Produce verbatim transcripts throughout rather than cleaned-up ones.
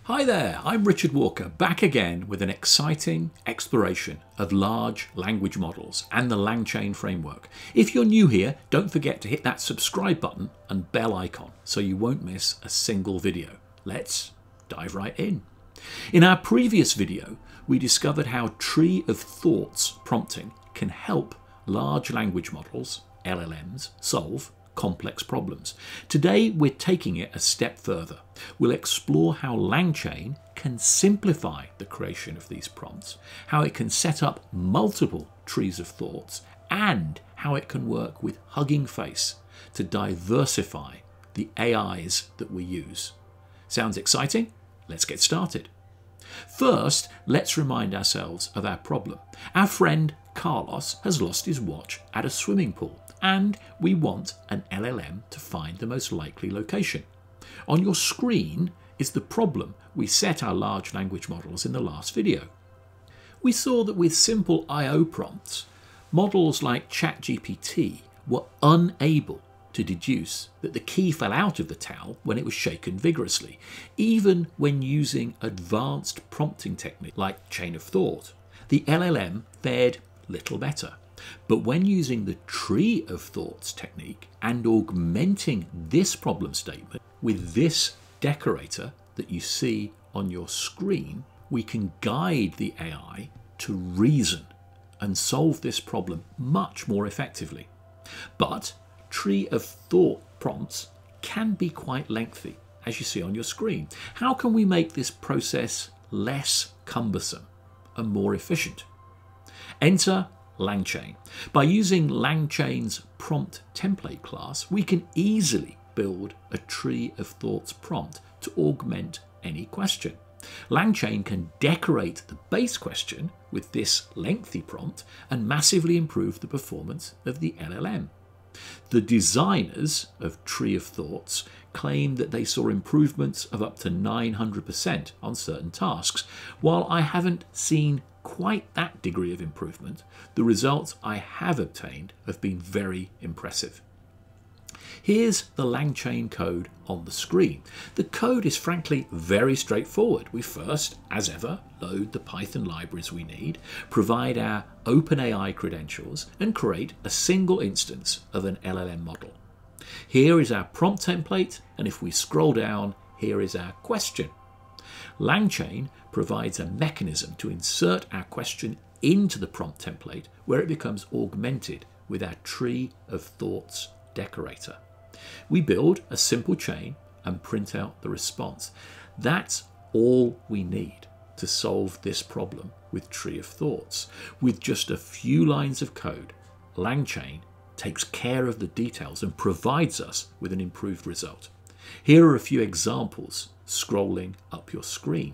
Hi there, I'm Richard Walker, back again with an exciting exploration of large language models and the LangChain framework. If you're new here, don't forget to hit that subscribe button and bell icon so you won't miss a single video. Let's dive right in. In our previous video, we discovered how tree of thoughts prompting can help large language models, L L Ms, solve complex problems. Today we're taking it a step further. We'll explore how LangChain can simplify the creation of these prompts, how it can set up multiple trees of thoughts, and how it can work with HuggingFace to diversify the A Is that we use. Sounds exciting? Let's get started. First, let's remind ourselves of our problem. Our friend Carlos has lost his watch at a swimming pool, and we want an L L M to find the most likely location. On your screen is the problem we set our large language models in the last video. We saw that with simple I O prompts, models like ChatGPT were unable to deduce that the key fell out of the towel when it was shaken vigorously, even when using advanced prompting techniques like chain of thought. The L L M fared little better. But when using the tree of thoughts technique and augmenting this problem statement with this decorator that you see on your screen, we can guide the A I to reason and solve this problem much more effectively. But tree of thought prompts can be quite lengthy, as you see on your screen. How can we make this process less cumbersome and more efficient? Enter LangChain. By using LangChain's prompt template class, we can easily build a tree of thoughts prompt to augment any question. LangChain can decorate the base question with this lengthy prompt and massively improve the performance of the L L M. The designers of Tree of Thoughts claim that they saw improvements of up to nine hundred percent on certain tasks. While I haven't seen quite that degree of improvement, the results I have obtained have been very impressive. Here's the LangChain code on the screen. The code is frankly very straightforward. We first, as ever, load the Python libraries we need, provide our OpenAI credentials, and create a single instance of an L L M model. Here is our prompt template, and if we scroll down, here is our question. LangChain provides a mechanism to insert our question into the prompt template where it becomes augmented with our tree of thoughts decorator. We build a simple chain and print out the response. That's all we need to solve this problem with tree of thoughts. With just a few lines of code, LangChain takes care of the details and provides us with an improved result. Here are a few examples scrolling up your screen.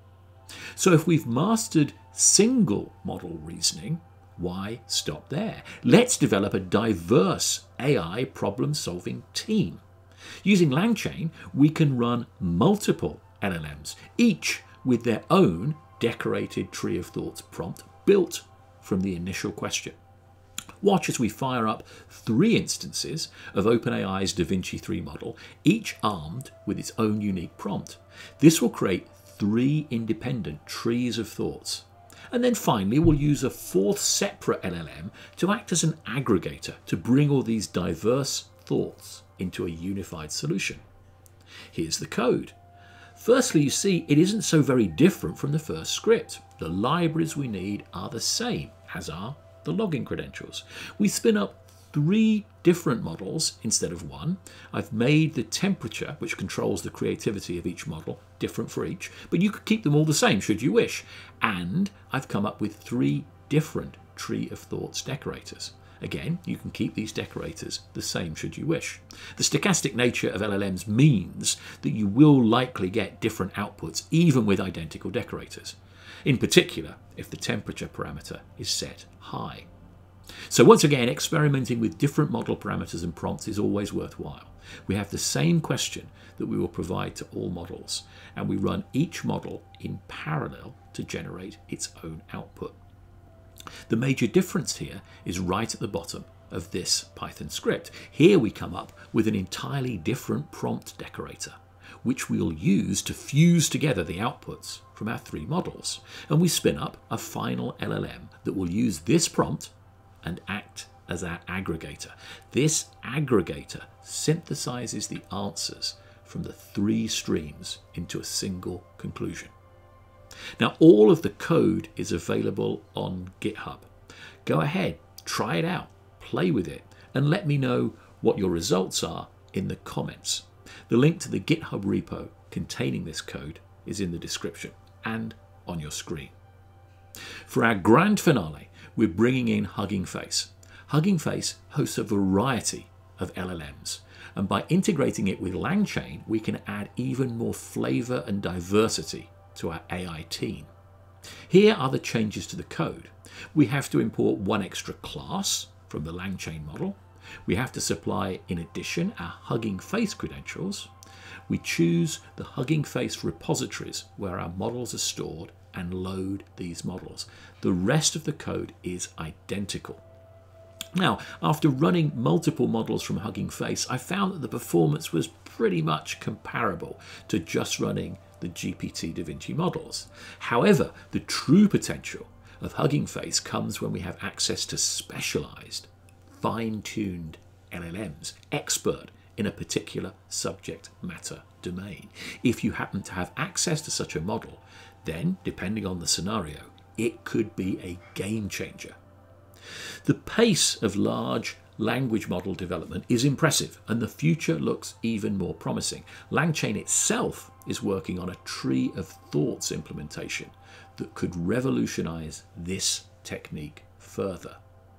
So if we've mastered single model reasoning, why stop there? Let's develop a diverse A I problem-solving team. Using LangChain, we can run multiple L L Ms, each with their own decorated tree of thoughts prompt built from the initial question. Watch as we fire up three instances of OpenAI's DaVinci three model, each armed with its own unique prompt. This will create three independent trees of thoughts. And then finally, we'll use a fourth separate L L M to act as an aggregator to bring all these diverse thoughts into a unified solution. Here's the code. Firstly, you see it isn't so very different from the first script. The libraries we need are the same, as are the login credentials. We spin up three different models instead of one. I've made the temperature, which controls the creativity of each model, different for each, but you could keep them all the same should you wish. And I've come up with three different tree of thoughts decorators. Again, you can keep these decorators the same should you wish. The stochastic nature of L L Ms means that you will likely get different outputs even with identical decorators. In particular, if the temperature parameter is set high. So once again, experimenting with different model parameters and prompts is always worthwhile. We have the same question that we will provide to all models, and we run each model in parallel to generate its own output. The major difference here is right at the bottom of this Python script. Here we come up with an entirely different prompt decorator. which we'll use to fuse together the outputs from our three models. And we spin up a final L L M that will use this prompt and act as our aggregator. This aggregator synthesizes the answers from the three streams into a single conclusion. Now, all of the code is available on GitHub. Go ahead, try it out, play with it, and let me know what your results are in the comments. The link to the GitHub repo containing this code is in the description and on your screen. For our grand finale, we're bringing in HuggingFace. HuggingFace hosts a variety of L L Ms, and by integrating it with LangChain, we can add even more flavor and diversity to our A I team. Here are the changes to the code. We have to import one extra class from the LangChain model. We have to supply, in addition, our HuggingFace credentials. We choose the HuggingFace repositories where our models are stored and load these models. The rest of the code is identical. Now, after running multiple models from HuggingFace, I found that the performance was pretty much comparable to just running the G P T DaVinci models. However, the true potential of HuggingFace comes when we have access to specialized, fine-tuned L L Ms, expert in a particular subject matter domain. If you happen to have access to such a model, then, depending on the scenario, it could be a game changer. The pace of large language model development is impressive, and the future looks even more promising. LangChain itself is working on a tree of thoughts implementation that could revolutionize this technique further.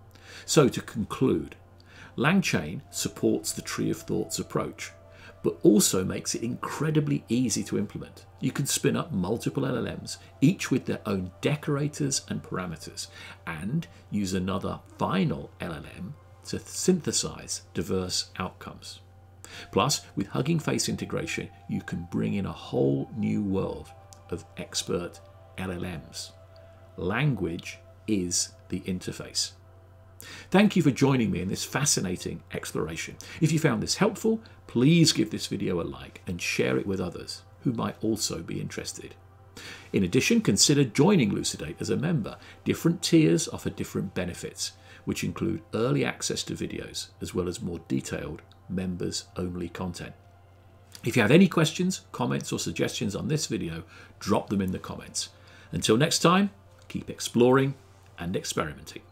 So to conclude, LangChain supports the tree of thoughts approach, but also makes it incredibly easy to implement. You can spin up multiple L L Ms, each with their own decorators and parameters, and use another final L L M to synthesize diverse outcomes. Plus, with HuggingFace integration, you can bring in a whole new world of expert L L Ms. Language is the interface. Thank you for joining me in this fascinating exploration. If you found this helpful, please give this video a like and share it with others who might also be interested. In addition, consider joining Lucidate as a member. Different tiers offer different benefits, which include early access to videos, as well as more detailed members-only content. If you have any questions, comments, or suggestions on this video, drop them in the comments. Until next time, keep exploring and experimenting.